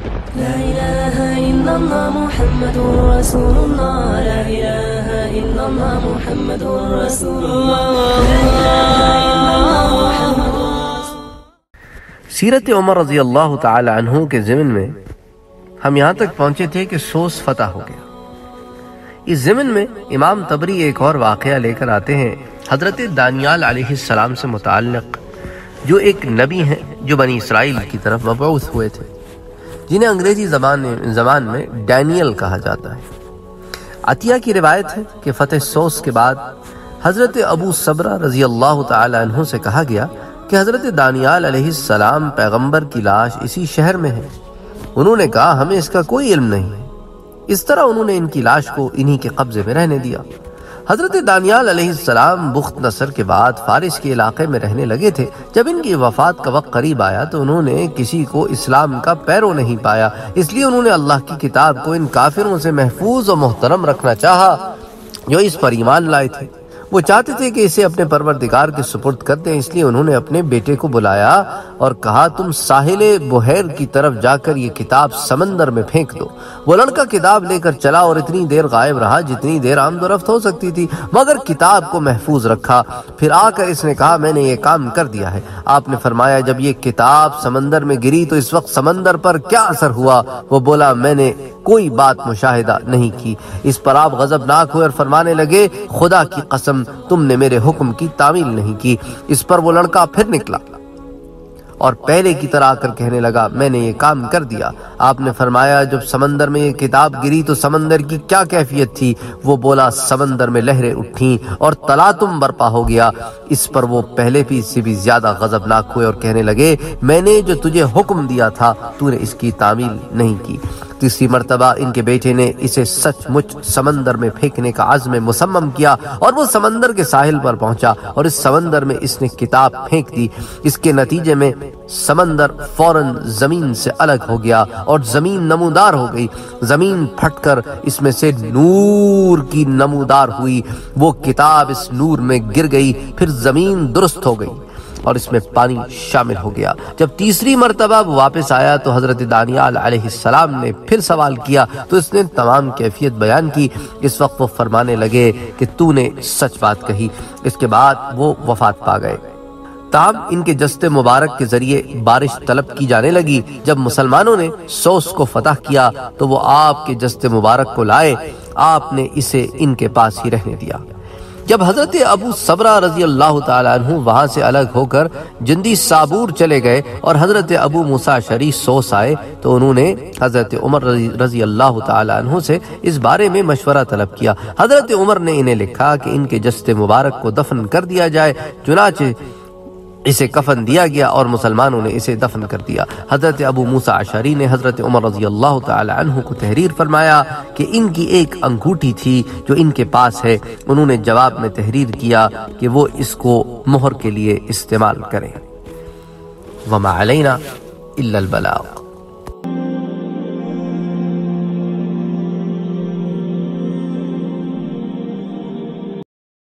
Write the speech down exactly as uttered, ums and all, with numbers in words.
لا إله إلا الله محمد رسول الله لا إله إلا الله محمد رسول الله لا إله إلا الله محمد سیرت عمر رضی اللہ تعالی عنہ کے ضمن میں ہم یہاں تک پہنچے تھے کہ سوس فتح ہو گیا۔ اس ضمن میں امام طبری ایک اور واقعہ لے کر آتے ہیں حضرت دانیال علیہ السلام سے متعلق، جو ایک نبی ہیں جو بنی اسرائیل کی طرف مبعوث ہوئے تھے، جنہیں انگریزی زبان زبان میں ڈینیل کہا جاتا ہے۔ عطیہ کی روایت ہے کہ فتح سوس کے بعد حضرت ابو صبرہ رضی اللہ تعالی عنہ سے کہا گیا کہ حضرت دانیال علیہ السلام پیغمبر کی لاش اسی شہر میں ہے۔ انہوں نے کہا ہمیں اس کا کوئی علم نہیں ہے۔ اس طرح انہوں نے ان کی لاش کو انہی کے قبضے میں رہنے دیا۔ حضرت دانیال علیہ السلام بخت نصر کے بعد فارس کے علاقے میں رہنے لگے تھے۔ جب ان کی وفات کا وقت قریب آیا تو انہوں نے کسی کو اسلام کا پیرو نہیں پایا، اس لیے انہوں نے اللہ کی کتاب کو ان کافروں سے محفوظ و محترم رکھنا چاہا جو اس پر ایمان لائے تھے۔ وہ چاہتے تھے کہ اسے اپنے پروردگار کے سپرد کر دیں، اس لیے انہوں نے اپنے بیٹے کو بلایا اور کہا تم ساحل بحیر کی طرف جا کر یہ کتاب سمندر میں پھینک دو۔ وہ لڑکا کتاب لے کر چلا اور اتنی دیر غائب رہا جتنی دیر آمد و رفت ہو سکتی تھی، مگر کتاب کو محفوظ رکھا۔ پھر آ کر اس نے کہا میں نے یہ کام کر دیا ہے۔ آپ نے فرمایا جب یہ کتاب سمندر میں گری تو اس وقت سمندر پر کیا اثر ہوا؟ وہ بولا میں نے کوئی بات مشاہدہ نہیں کی۔ اس پر آپ غضبناک ہوئے اور فرمانے لگے خدا کی قسم تم نے میرے حکم کی تعمیل نہیں کی۔ اس پر وہ لڑکا پھر نکلا اور پہلے کی طرح آ کر کہنے لگا میں نے یہ کام کر دیا۔ آپ نے فرمایا جب سمندر میں یہ کتاب گری تو سمندر کی کیا کیفیت تھی؟ وہ بولا سمندر میں لہریں اٹھیں اور تلاطم برپا ہو گیا۔ اس پر وہ پہلے بھی سے بھی زیادہ غضبناک ہوئے اور کہنے لگے میں نے جو تجھے حکم دیا تھا تو نے اس کی تعمیل نہیں کی۔ تیسری مرتبہ ان کے بیٹے نے اسے سچ مچ سمندر میں پھینکنے کا عزم مصمم کیا اور وہ سمندر کے ساحل پر پہنچا اور اس سمندر میں اس نے کتاب پھینک دی۔ اس کے نتیجے میں سمندر فوراً زمین سے الگ ہو گیا اور زمین نمودار ہو گئی۔ زمین پھٹ کر اس میں سے نور کی نمودار ہوئی، وہ کتاب اس نور میں گر گئی، پھر زمین درست ہو گئی اور اس میں پانی شامل ہو گیا۔ جب تیسری مرتبہ وہ واپس آیا تو حضرت دانیال علیہ السلام نے پھر سوال کیا تو اس نے تمام کیفیت بیان کی۔ اس وقت وہ فرمانے لگے کہ تو نے سچ بات کہی۔ اس کے بعد وہ وفات پا گئے۔ تاہم ان کے جسد مبارک کے ذریعے بارش طلب کی جانے لگی۔ جب مسلمانوں نے سوس کو فتح کیا تو وہ آپ کے جسد مبارک کو لائے، آپ نے اسے ان کے پاس ہی رہنے دیا۔ جب حضرت ابو صبرہ رضی اللہ تعالیٰ عنہ وہاں سے الگ ہو کر جندی صابور چلے گئے اور حضرت ابو موسیٰ اشعری سوس آئے تو انہوں نے حضرت عمر رضی اللہ تعالیٰ عنہ سے اس بارے میں مشورہ طلب کیا۔ حضرت عمر نے انہیں لکھا کہ ان کے جسد مبارک کو دفن کر دیا جائے، چنانچہ اسے کفن دیا گیا اور مسلمانوں نے اسے دفن کر دیا۔ حضرت ابو موسیٰ اشعری نے حضرت عمر رضی اللہ تعالی عنہ کو تحریر فرمایا کہ ان کی ایک انگوٹھی تھی جو ان کے پاس ہے، انہوں نے جواب میں تحریر کیا کہ وہ اس کو مہر کے لیے استعمال کریں۔ وما علینا الا البلاغ۔